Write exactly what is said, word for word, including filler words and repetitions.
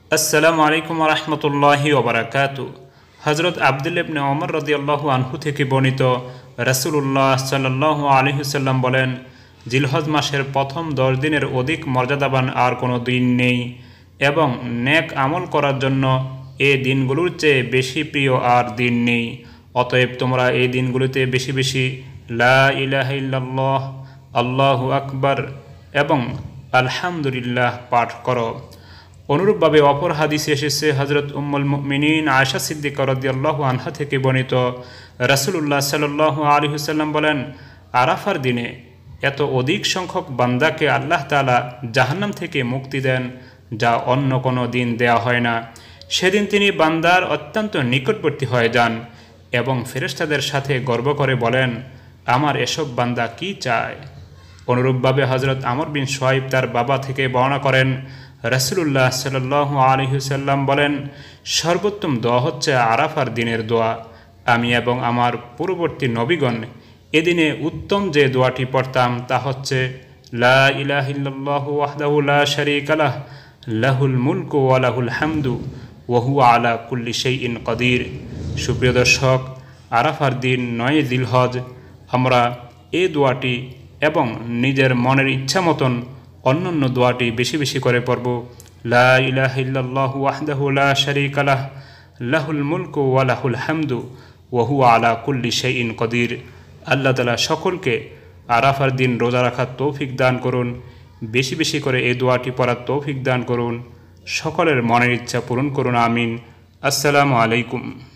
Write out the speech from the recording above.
আসসালামু আলাইকুম ওয়া রাহমাতুল্লাহি ওয়া বারাকাতুহু। হযরত আব্দুল্লাহ ইবনে ওমর রাদিয়াল্লাহু আনহু থেকে বর্ণিত, রাসূলুল্লাহ সাল্লাল্লাহু আলাইহি ওয়াসাল্লাম বলেন, জিলহজ মাসের প্রথম দশ দিনের অধিক মর্যাদাবান আর কোনো দিন নেই এবং নেক আমল করার জন্য এই দিনগুলোর চেয়ে বেশি প্রিয় আর দিন নেই। অতএব তোমরা এই দিনগুলোতে বেশি বেশি লা ইলাহা ইল্লাল্লাহ, আল্লাহু আকবার এবং আলহামদুলিল্লাহ পাঠ করো। অনুরূপভাবে অপর হাদিসে এসেছে, হযরত উম্মুল মুমিনিন আয়েশা সিদ্দিকা রাদিয়াল্লাহু আনহা থেকে বর্ণিত, রাসূলুল্লাহ সাল্লাল্লাহু আলাইহি ওয়াসাল্লাম বলেন, আরাফার দিনে এত অধিক সংখ্যক বান্দাকে আল্লাহ তাআলা জাহান্নাম থেকে মুক্তি দেন যা অন্য কোনো দিন দেয়া হয় না। সেদিন তিনি বান্দার অত্যন্ত নিকটবর্তী হয়ে যান এবং ফেরেশতাদের সাথে গর্ব করে বলেন, আমার এসব বান্দা কি চায়। অনুরূপভাবে হযরত আমর বিন শুআইব তার বাবা থেকে বর্ণনা করেন, রাসূলুল্লাহ সাল্লাল্লাহু আলাইহি ওয়াসাল্লাম বলেন, সর্বোত্তম দোয়া হচ্ছে আরাফার দিনের দোয়া। আমি এবং আমার পূর্ববর্তী নবীগণ এদিনে উত্তম যে দোয়াটি পড়তাম তা হচ্ছে, লা ইলাহা ইল্লাল্লাহু ওয়াহদাহু লা শারীকা লাহ, লাহুল মুলকু ওয়া লাহুল হামদু ওয়া হুয়া আলা কুল্লি শাইইন কাদির। সুপ্রিয় দর্শক, আরাফার দিন নয় জিলহজ আমরা এই দোয়াটি এবং নিজের মনের ইচ্ছা মতন অন্যান্য দোয়াটি বেশি বেশি করে পড়ব। লা ইলাহা ইল্লাল্লাহু ওয়াহদাহু লা শারীকা লাহ, লাহুল মুলকু ওয়া লাহুল হামদু ওয়া হুয়া আলা কুল্লি শাইইন কাদির। আল্লাহ তাআলা সকলকে আরাফার দিন রোজা রাখার তৌফিক দান করুন, বেশি বেশি করে এই দোয়াটি পড়ার তৌফিক দান করুন, সকলের মনের ইচ্ছা পূরণ করুন, আমিন। আসসালামু আলাইকুম।